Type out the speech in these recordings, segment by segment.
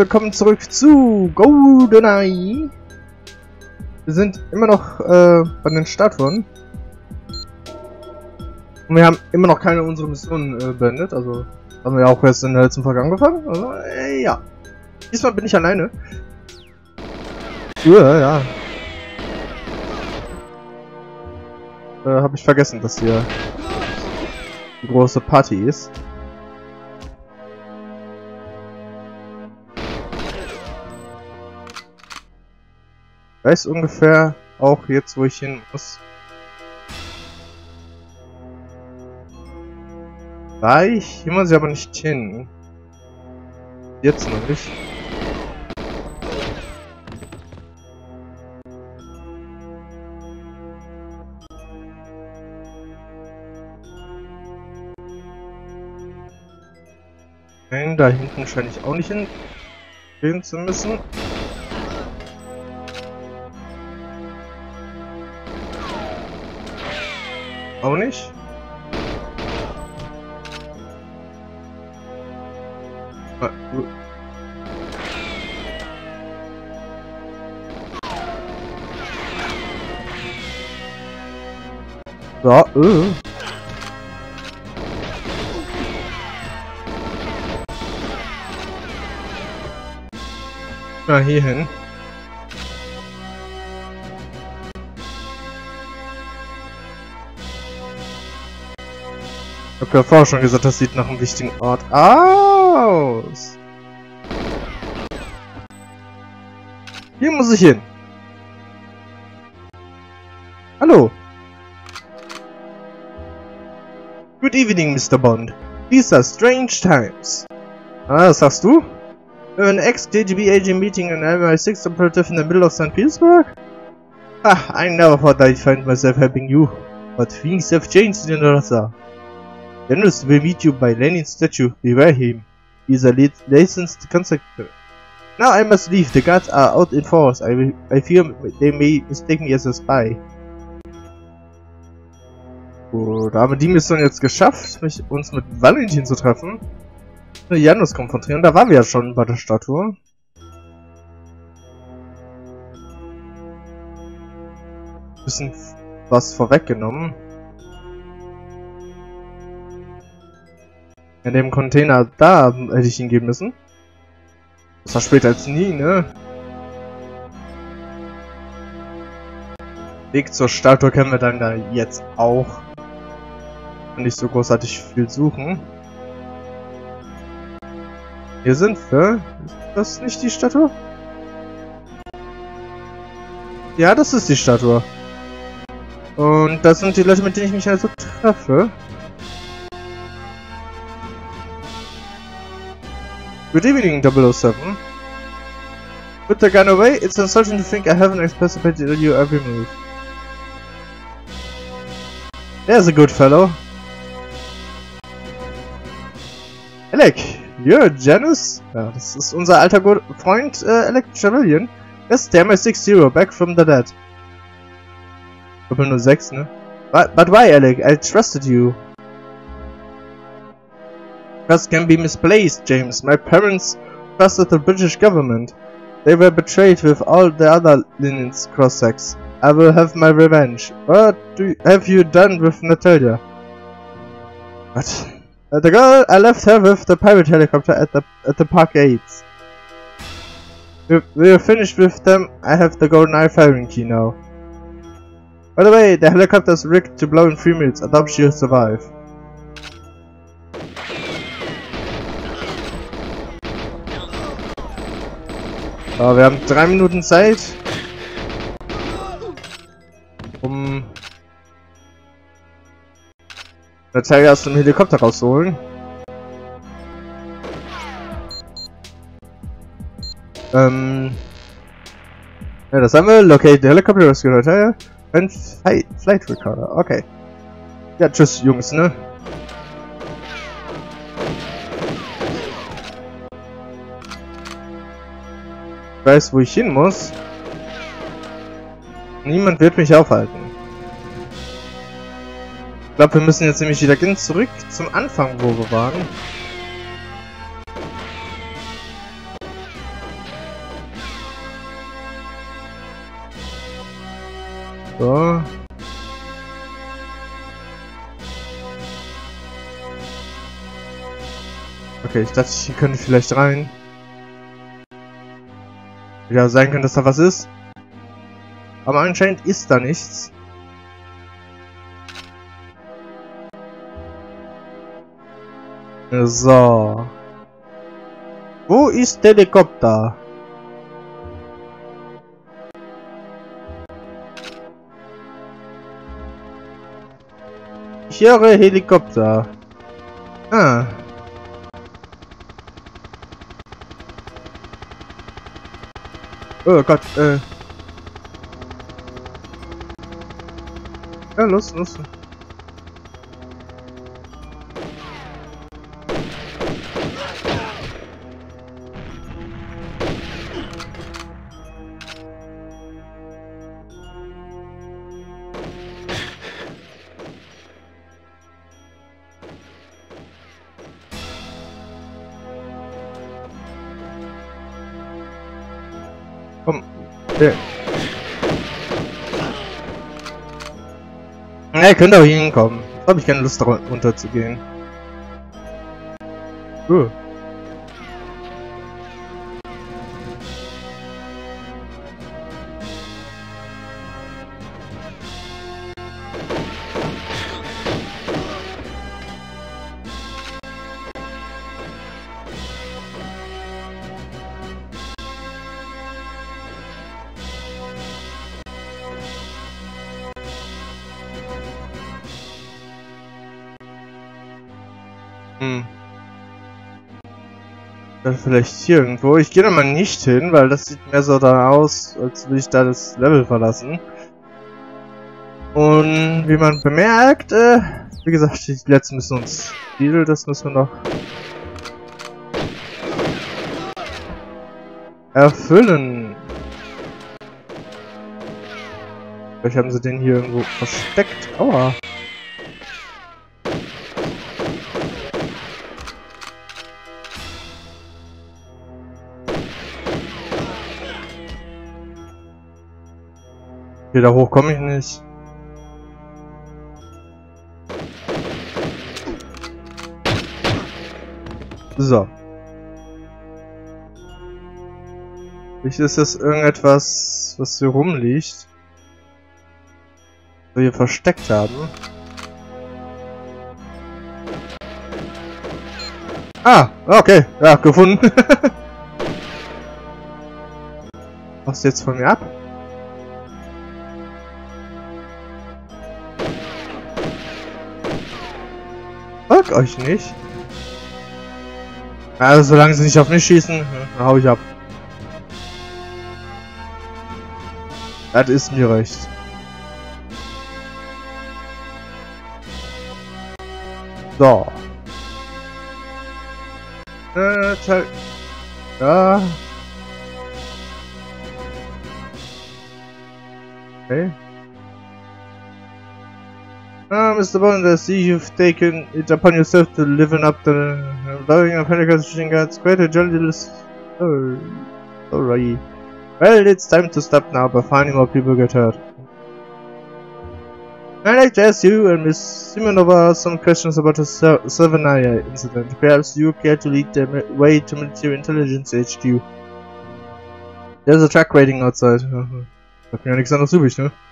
willkommen zurück zu GoldenEye. Wir sind immer noch bei den Statuen. Und wir haben immer noch keine unserer Missionen beendet. Also haben wir auch erst in der letzten Folge angefangen. Also, ja. Diesmal bin ich alleine. Ja. Habe ich vergessen, dass hier die große Party ist. Ich weiß ungefähr auch jetzt, wo ich hin muss. Hier muss ich aber nicht hin. Jetzt noch nicht. Nein, da hinten scheine ich auch nicht hin zu müssen. Auch nicht. Ja, Na, hier hin. Ich hab ja vorher schon gesagt, das sieht nach einem wichtigen Ort aus. Hier muss ich hin. Hallo. Good evening, Mr. Bond. These are strange times. Ah, das sagst du? We have an ex-KGB agent meeting an MI6 operative in the middle of St. Petersburg? Ah, I never thought I'd find myself helping you. But things have changed in Russia. Janus will meet you by Lenin's statue. Beware him. He is a licensed conductor. Now I must leave. The guards are out in force. I fear they may mistake me as a spy. Gut, da haben wir die Mission jetzt geschafft, uns mit Valentin zu treffen. Janus konfrontieren. Da waren wir ja schon bei der Statue. Bisschen was vorweggenommen. In dem Container da hätte ich ihn geben müssen. Das war später als nie, ne? Weg zur Statue können wir dann da jetzt auch nicht so großartig viel suchen. Hier sind wir. Ist das nicht die Statue? Ja, das ist die Statue. Und das sind die Leute, mit denen ich mich also treffe. Good evening, 007. Put the gun away. It's insulting to think I haven't anticipated your every move. There's a good fellow. Alec, you're Janus? Ja, das ist unser alter Freund Alec Trevelyan. Yes, der MI6 back from the dead. Doppel 06, ne? But why, Alec? I trusted you. Trust can be misplaced, James. My parents trusted the British government. They were betrayed with all the other Lenin's Cossacks. I will have my revenge. What have you done with Natalia? What? The girl, I left her with the pirate helicopter at the park gates. We're finished with them. I have the GoldenEye firing key now. By the way, the helicopter's rigged to blow in 3 minutes. I doubt she'll survive. So, wir haben 3 Minuten Zeit, um Natalia aus dem Helikopter rauszuholen. Ja, das haben wir. Locate the helicopter, rescue Natalia and flight recorder. Okay. Ja, tschüss, Jungs, ne? Ich weiß, wo ich hin muss. Niemand wird mich aufhalten. Ich glaube, wir müssen jetzt nämlich wieder ganz zurück zum Anfang, wo wir waren. So. Okay, ich dachte, hier könnte ich vielleicht rein. Ja, sein könnte, dass da was ist. Aber anscheinend ist da nichts. So. Wo ist der Helikopter? Ich höre Helikopter. Ah. Oh Gott, ja, los. Komm. Ja, ihr könnt auch hier hinkommen. Da habe ich keine Lust, runter zu gehen. Dann vielleicht hier irgendwo. Ich gehe da mal nicht hin, weil das sieht mehr so da aus, als würde ich da das Level verlassen. Und wie man bemerkt, wie gesagt, die letzten Missionsziel, das müssen wir noch erfüllen. Vielleicht haben sie den hier irgendwo versteckt. Aua. Hier da hoch komme ich nicht. So. Vielleicht ist das irgendetwas, was hier rumliegt. Was wir hier versteckt haben. Ah, okay. Ja, gefunden. Was jetzt von mir ab? Folgt euch nicht. Also solange sie nicht auf mich schießen, dann hau ich ab. Das ist mir recht. So. Ja. Okay. Mr. Bond, I see you've taken it upon yourself to liven up the blowing of Henniker's machine guns. Quite a jolly story. Well, it's time to stop now before any more people get hurt. I'd like to ask you and Miss Simonova some questions about the Savannah incident. Perhaps you care to lead the way to Military Intelligence HQ. There's a truck waiting outside. Hat mir ja nichts anderes übrig, ne?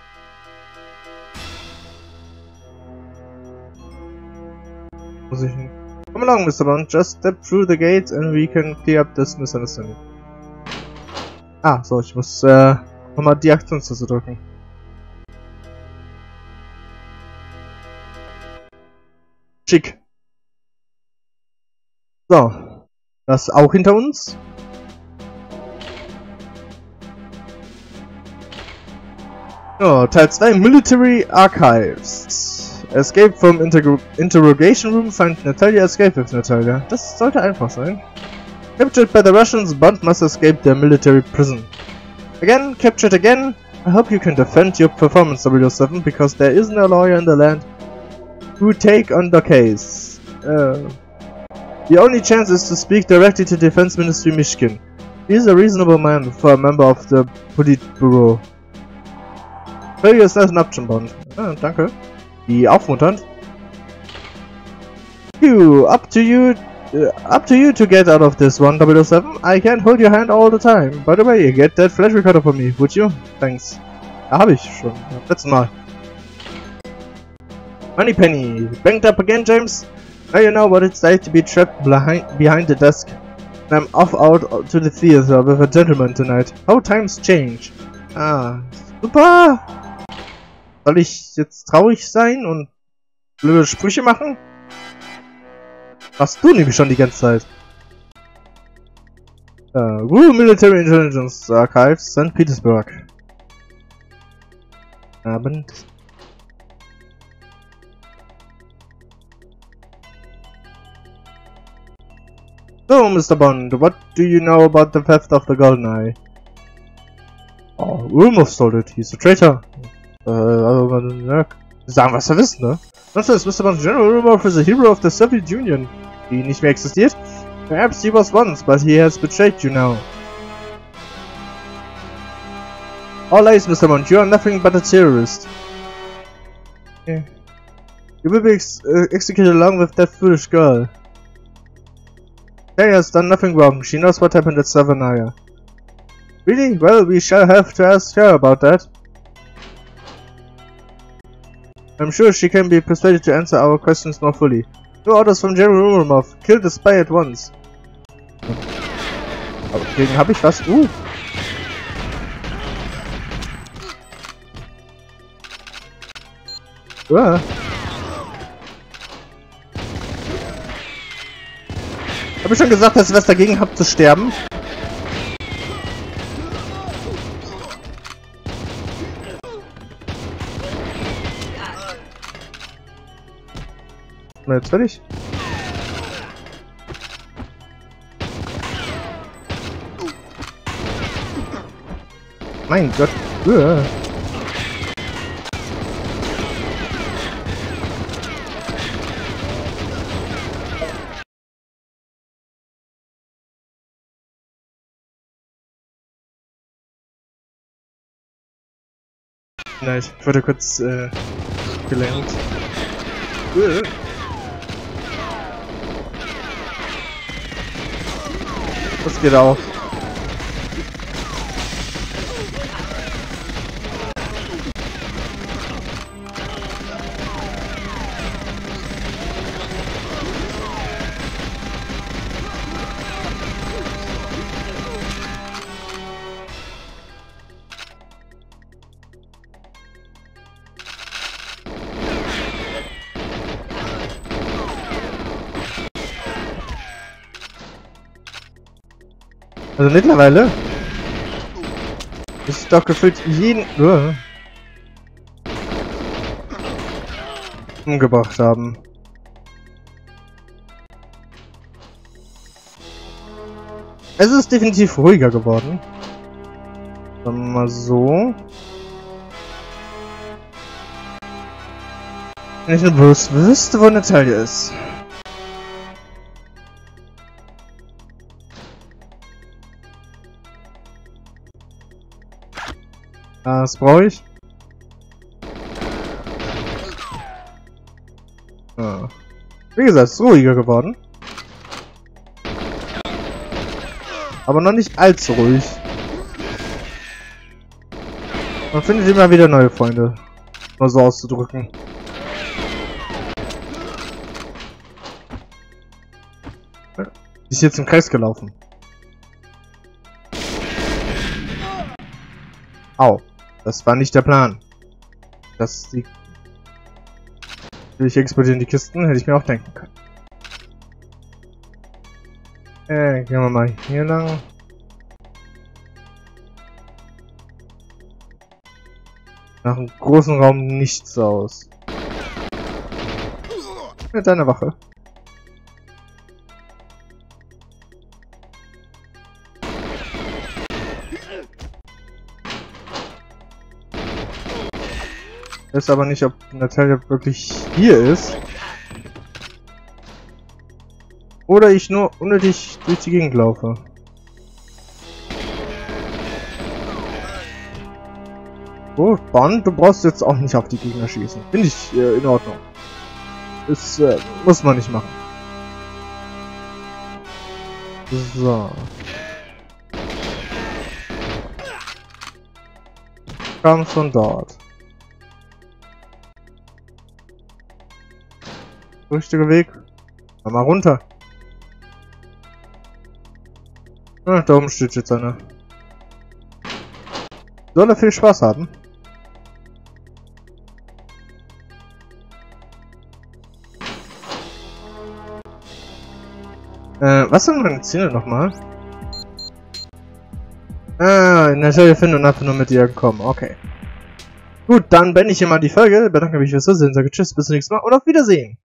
Come along, Mr. Bond. Just step through the gates and we can clear up this misunderstanding. Ah, so, ich muss nochmal die Aktionstaste drücken. Schick. So. Das auch hinter uns. Oh, Teil 2 Military Archives. Escape from interrogation room, find Natalia, escape with Natalia. Das sollte einfach sein. Captured by the Russians, Bond must escape their military prison. Again, captured again. I hope you can defend your performance, W7, because there isn't a lawyer in the land who take on the case. The only chance is to speak directly to Defense Ministry Mishkin. He is a reasonable man for a member of the Politburo. Failure is not an option, Bond. Ah, danke. Wie aufmunternd. Up to you to get out of this one, 007. I can't hold your hand all the time. By the way, get that flash recorder for me, would you? Thanks. Ja, hab ich schon. Letztes Mal. Moneypenny. Banked up again, James? Now you know what it's like to be trapped behind the desk. And I'm off out to the theater with a gentleman tonight. How times change. Ah, super! Soll ich jetzt traurig sein und blöde Sprüche machen? Machst du nämlich schon die ganze Zeit. Royal Military Intelligence Archives, St. Petersburg. Abend. So, Mr. Bond, what do you know about the theft of the GoldenEye? Oh, Ulmov stole it. He's a traitor. Sagen, was wir wissen, ne? Nonsense, Mr. Bond, General Ulmov is a hero of the Soviet Union. Die nicht mehr existiert? Perhaps he was once, but he has betrayed you now. All lies, Mr. Bond, you are nothing but a terrorist. Yeah. You will be executed along with that foolish girl. Kay has done nothing wrong, she knows what happened at Savannah. Really? Well, we shall have to ask her about that. I'm sure she can be persuaded to answer our questions more fully. No orders from General Ulmov. Kill the spy at once. Aber gegen hab ich was? Hab ich schon gesagt, dass ich was dagegen hab zu sterben? Na, jetzt fertig. Mein Gott. Nein, ich wurde kurz gelenkt. Das geht auch. Also mittlerweile ist doch gefühlt jeden umgebracht haben. Es ist definitiv ruhiger geworden. Sagen wir mal so. Wenn ich nur bloß wüsste, wo Natalia ist. Das brauche ich. Ja. Wie gesagt, es ist ruhiger geworden. Aber noch nicht allzu ruhig. Man findet immer wieder neue Freunde. Mal so auszudrücken. Ist jetzt im Kreis gelaufen. Au. Das war nicht der Plan. Dass die... Ich explodieren die Kisten, hätte ich mir auch denken können. Gehen wir mal hier lang. Nach einem großen Raum nichts aus. Mit deiner Wache. Ich weiß aber nicht, ob Natalia wirklich hier ist. Oder ich nur unnötig durch die Gegend laufe. Oh, Bond, du brauchst jetzt auch nicht auf die Gegner schießen. Finde ich in Ordnung. Das muss man nicht machen. So. Kam von dort. Richtiger Weg. Mal runter. Ah, da oben steht jetzt einer. Soll er viel Spaß haben? Was sind meine Ziele nochmal? In der Stelle finden und einfach nur mit dir kommen. Okay. Gut, dann beende ich hier mal die Folge. Bedanke mich fürs Zusehen, sage Tschüss, bis zum nächsten Mal und auf Wiedersehen.